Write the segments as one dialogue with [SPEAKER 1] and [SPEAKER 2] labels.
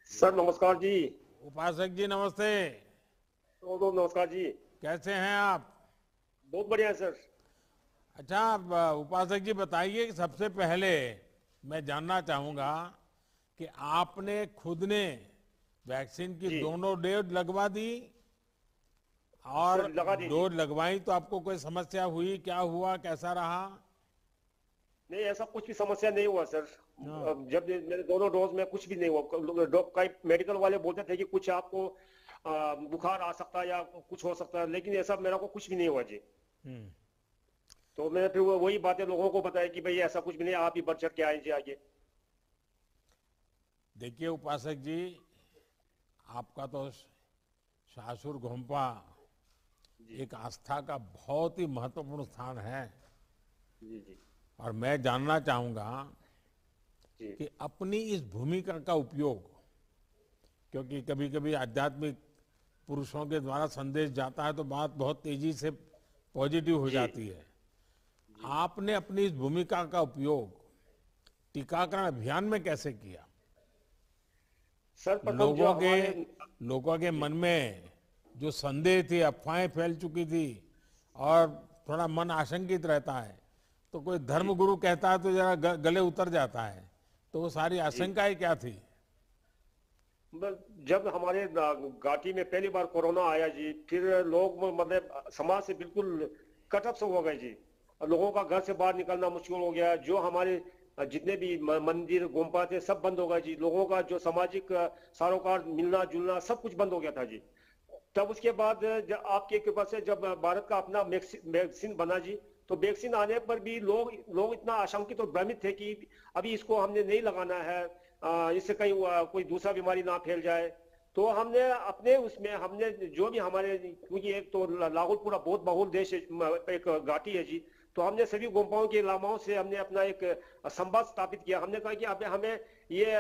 [SPEAKER 1] Sir नमस्कार जी।
[SPEAKER 2] उपासक जी नमस्ते।
[SPEAKER 1] नमस्कार जी।
[SPEAKER 2] कैसे हैं आप?
[SPEAKER 1] बहुत बढ़िया है सर।
[SPEAKER 2] अच्छा, उपासक जी बताइए कि सबसे पहले मैं जानना चाहूंगा कि आपने खुद ने वैक्सीन की
[SPEAKER 1] जी
[SPEAKER 2] दोनों डोज लगवा दी, और
[SPEAKER 1] सर लगा दीजिए।
[SPEAKER 2] डोज लगवाई तो आपको कोई समस्या हुई, क्या हुआ, कैसा रहा?
[SPEAKER 1] नहीं ऐसा कुछ भी समस्या नहीं हुआ सर।
[SPEAKER 2] हाँ।
[SPEAKER 1] जब मेरे दोनों डोज में कुछ भी नहीं हुआ। कई मेडिकल वाले बोलते थे कि कुछ आपको बुखार आ सकता है या कुछ हो सकता है, लेकिन ऐसा मेरा को कुछ भी नहीं हुआ जी।
[SPEAKER 2] हम्म।
[SPEAKER 1] तो मैंने फिर वही बातें लोगों को बताया कि भाई ऐसा कुछ भी नहीं, आप ही बढ़ चढ़ के आए जी आगे।
[SPEAKER 2] देखिए उपासक जी, आपका तो सासुर घोंपा
[SPEAKER 1] जी
[SPEAKER 2] एक आस्था का बहुत ही महत्वपूर्ण स्थान है।
[SPEAKER 1] जी जी
[SPEAKER 2] और मैं जानना चाहूंगा
[SPEAKER 1] जी
[SPEAKER 2] कि अपनी इस भूमिका का उपयोग, क्योंकि कभी कभी आध्यात्मिक पुरुषों के द्वारा संदेश जाता है तो बात बहुत तेजी से पॉजिटिव हो
[SPEAKER 1] जी
[SPEAKER 2] जाती है।
[SPEAKER 1] जी
[SPEAKER 2] आपने अपनी इस भूमिका का उपयोग टीकाकरण अभियान में कैसे किया?
[SPEAKER 1] सर्वप्रथम जो
[SPEAKER 2] लोगों के
[SPEAKER 1] हमारे।
[SPEAKER 2] लोगों के
[SPEAKER 1] जी
[SPEAKER 2] मन में जो संदेह थी, अफवाहें फैल चुकी थी, और थोड़ा मन आशंकित रहता है, तो कोई
[SPEAKER 1] जी
[SPEAKER 2] धर्मगुरु कहता है तो जरा गले उतर जाता है। तो वो सारी
[SPEAKER 1] जी
[SPEAKER 2] आशंकाएं क्या थी?
[SPEAKER 1] जब हमारे घाटी में पहली बार कोरोना आया जी, फिर लोग मतलब समाज से बिल्कुल कट ऑफ से हो गए जी। और लोगों का घर से बाहर निकलना मुश्किल हो गया। जो हमारे जितने भी मंदिर गुम्पा थे सब बंद हो गए जी। लोगों का जो सामाजिक सरोकार मिलना जुलना सब कुछ बंद हो गया था जी। तब उसके बाद आपके कृपा से जब भारत का अपना वैक्सीन बना जी, तो वैक्सीन आने पर भी लोग लोग इतना आशंकित और भ्रमित थे कि अभी इसको हमने नहीं लगाना है, इससे कहीं कोई दूसरा बीमारी ना फैल जाए। तो हमने अपने उसमें हमने जो भी हमारे, क्योंकि एक तो लाहौल पूरा बहुत बहुल देश है, एक घाटी है जी। तो हमने सभी गोम्पाओं के लामाओं से हमने अपना एक संवाद स्थापित किया। हमने कहा कि अब हमें ये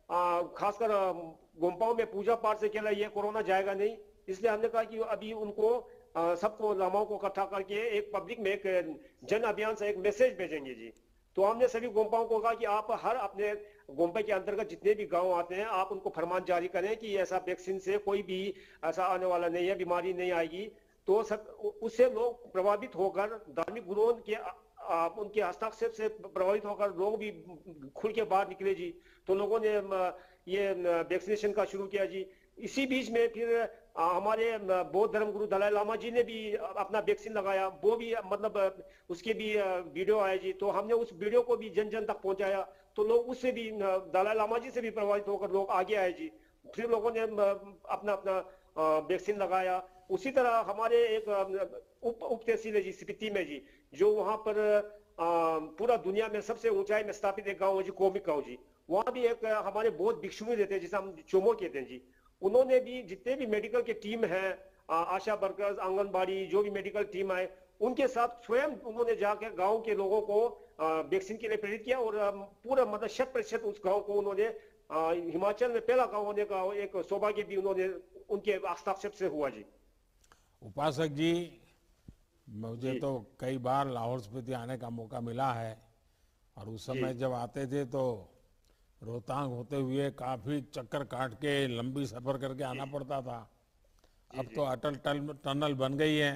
[SPEAKER 1] खासकर गोम्पाओं में पूजा पाठ से केवल ये कोरोना जाएगा नहीं। इसलिए हमने कहा कि अभी उनको सबको लामाओं को इकट्ठा करके एक पब्लिक में एक जन अभियान से एक मैसेज भेजेंगे जी। तो हमने सभी गोम्पाओं को कहा कि आप हर अपने गोम्पे के अंतर्गत जितने भी गांव आते हैं आप उनको फरमान जारी करें कि ऐसा वैक्सीन से कोई भी ऐसा आने वाला नहीं है, बीमारी नहीं आएगी। तो सब उससे लोग प्रभावित होकर धार्मिक गुरुओं के उनके हस्ताक्षर से प्रभावित होकर लोग भी खुल के बाहर निकले जी। तो लोगों ने ये वैक्सीनेशन का शुरू किया जी। इसी बीच में फिर हमारे बौद्ध धर्म गुरु दलाई लामा जी ने भी अपना वैक्सीन लगाया। वो भी मतलब उसके भी वीडियो आए जी। तो हमने उस वीडियो को भी जन जन तक पहुंचाया। तो लोग उससे भी दलाई लामा जी से भी प्रभावित होकर लोग आगे आए जी। फिर लोगों ने अपना अपना वैक्सीन लगाया। उसी तरह हमारे एक उप तहसील है जी स्पीति में जी, जो वहां पर पूरा दुनिया में सबसे ऊंचाई में स्थापित एक गांव है जी, कोमिक गांव जी। वहां भी एक हमारे बहुत भिक्षु रहते हैं जिसे हम चोमो कहते हैं जी। उन्होंने भी जितने भी मेडिकल के टीम है, आशा वर्कर्स, आंगनबाड़ी, जो भी मेडिकल टीम आए, उनके साथ स्वयं उन्होंने जाकर गांव के लोगों को वैक्सीन के लिए प्रेरित किया। और पूरा मतलब 100% उस गांव को उन्होंने हिमाचल में पहला गांव होने का एक सौभाग्य भी उन्होंने उनके हस्ताक्षर से हुआ जी।
[SPEAKER 2] उपासक जी, मुझे
[SPEAKER 1] जी
[SPEAKER 2] तो कई बार लाहौल स्पीति आने का मौका मिला है, और उस
[SPEAKER 1] जी
[SPEAKER 2] समय जब आते थे तो रोहतांग होते हुए काफी चक्कर काट के लंबी सफर करके
[SPEAKER 1] जी
[SPEAKER 2] आना पड़ता था।
[SPEAKER 1] जी
[SPEAKER 2] अब तो
[SPEAKER 1] जी
[SPEAKER 2] अटल टनल बन गई है।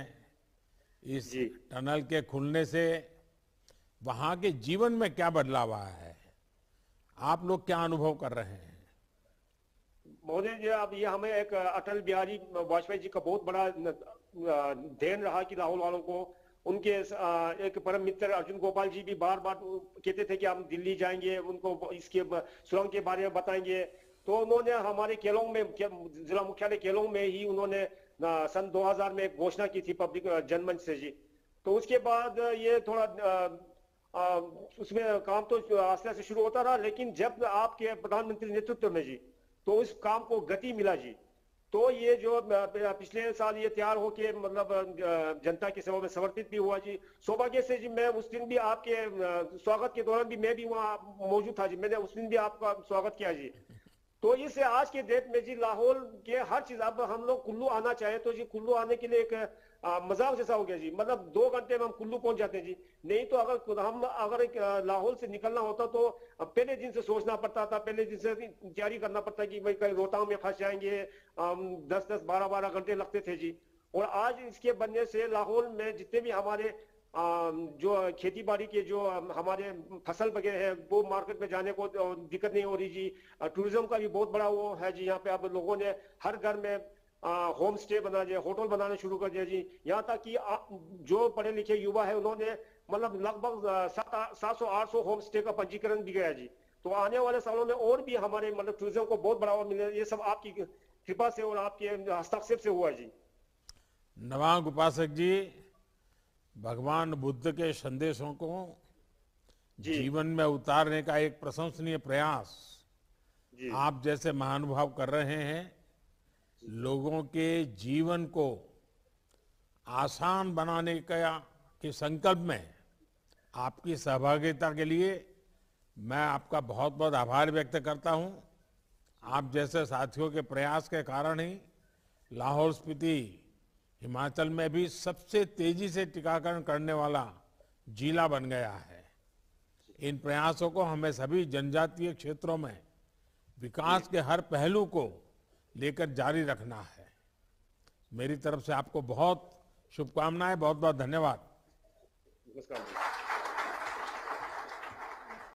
[SPEAKER 2] इस
[SPEAKER 1] जी
[SPEAKER 2] टनल के खुलने से वहां के जीवन में क्या बदलाव आया है? आप लोग क्या अनुभव कर रहे हैं?
[SPEAKER 1] महोदय जी, अब ये हमें एक अटल बिहारी वाजपेयी जी का बहुत बड़ा देन रहा कि लाहौल वालों को उनके एक परम मित्र अर्जुन गोपाल जी भी बार बार कहते थे कि हम दिल्ली जाएंगे, उनको इसके सुरंग के बारे में बताएंगे। तो उन्होंने हमारे केलोंग में, जिला मुख्यालय केलोंग में ही उन्होंने सन 2000 में एक घोषणा की थी पब्लिक जनमंच से जी। तो उसके बाद ये थोड़ा आ, उसमें काम तो आस्ते आस्ते शुरू होता रहा, लेकिन जब आपके प्रधानमंत्री नेतृत्व में जी, तो उस काम को गति मिला जी। तो ये जो पिछले साल ये तैयार होके मतलब जनता की सेवा में समर्पित भी हुआ जी। सौभाग्य से जी मैं उस दिन भी आपके स्वागत के दौरान भी मैं भी वहाँ मौजूद था जी। मैंने उस दिन भी आपका स्वागत किया जी। तो इस आज के डेट में जी लाहौल के हर चीज, अब हम लोग कुल्लू आना चाहे तो जी कुल्लू आने के लिए एक मजाक जैसा हो गया जी, मतलब 2 घंटे में हम कुल्लू पहुंच जाते हैं जी। नहीं तो अगर एक लाहौल से निकलना होता तो पहले दिन से सोचना पड़ता था, पहले दिन से तैयारी करना पड़ता कि भाई कहीं रोहतांग में फंस जाएंगे, 10-10 12-12 घंटे लगते थे जी। और आज इसके बनने से लाहौल में जितने भी हमारे जो खेती बाड़ी के जो हमारे फसल वगैरह है वो मार्केट में जाने को दिक्कत नहीं हो रही जी। टूरिज्म का भी बहुत बड़ा वो है जी। यहाँ पे अब लोगों ने हर घर में होम स्टे बना दिया, होटल बनाने शुरू कर दिया जी। यहाँ तक कि जो पढ़े लिखे युवा है उन्होंने मतलब लगभग 700-800 होम स्टे का पंजीकरण भी गया जी। तो आने वाले सालों में और भी हमारे मतलब टूरिज्म को बहुत बढ़ावा मिले, ये सब आपकी कृपा से और आपके हस्तक्षेप से हुआ जी।
[SPEAKER 2] नवांग उपासक जी, भगवान बुद्ध के संदेशों को
[SPEAKER 1] जी
[SPEAKER 2] जीवन में उतारने का एक प्रशंसनीय प्रयास
[SPEAKER 1] जी
[SPEAKER 2] आप जैसे महानुभाव कर रहे हैं। लोगों के जीवन को आसान बनाने के संकल्प में आपकी सहभागिता के लिए मैं आपका बहुत बहुत आभार व्यक्त करता हूं। आप जैसे साथियों के प्रयास के कारण ही लाहौल स्पीति हिमाचल में भी सबसे तेजी से टीकाकरण करने वाला जिला बन गया है। इन प्रयासों को हमें सभी जनजातीय क्षेत्रों में विकास के हर पहलू को लेकर जारी रखना है। मेरी तरफ से आपको बहुत शुभकामनाएं, बहुत बहुत धन्यवाद।
[SPEAKER 1] नमस्कार।